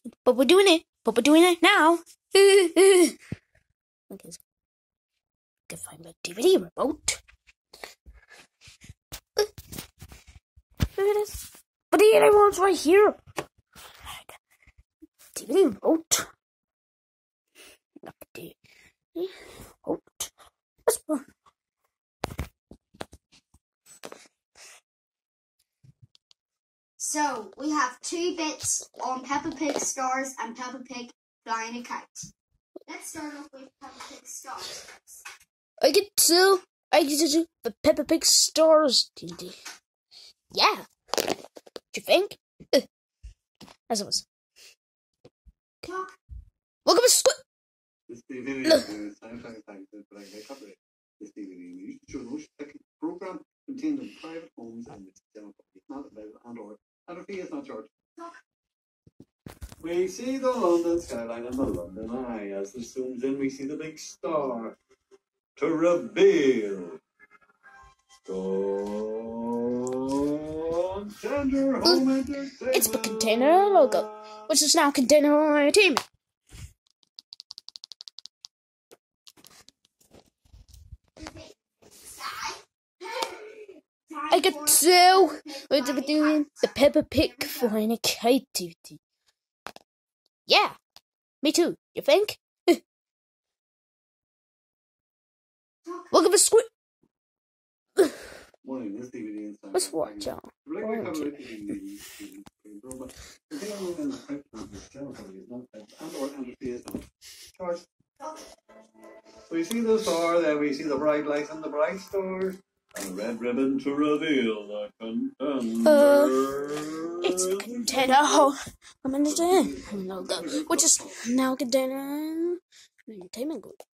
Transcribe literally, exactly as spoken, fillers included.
but we're doing it. But we're doing it now. Okay, so I can find my D V D remote. Here it is. But the remote's right here. D V D remote. Not the D V D remote. This one. So, we have two bits on Peppa Pig Stars and Peppa Pig Flying a Kite. Let's start off with Peppa Pig Stars. I get to, I get to do the Peppa Pig Stars D V D. Yeah. What you think? Uh, as it was. Talk. Welcome to Squid. This D V D is soundtrack thanks to Black Copyright. This D V D used to show no second program contained in private homes and its general public, not available and or and a fee is not charged. We see the London skyline and the London Eye. As it zooms in, we see the big star to reveal Contender Home Entertainment. It's the Container logo, which is now Container Home Entertainment. I get to we're doing the Peppa Pig Flying a Kite D V D. Yeah, me too. You think? Welcome to Squid. Morning, this D V D is Let's watch out. We see the star, then we see the bright lights and the bright stars, and a red ribbon to reveal the contender. Uh, it's the Container Home Entertainment logo, which is now Container Entertainment Group.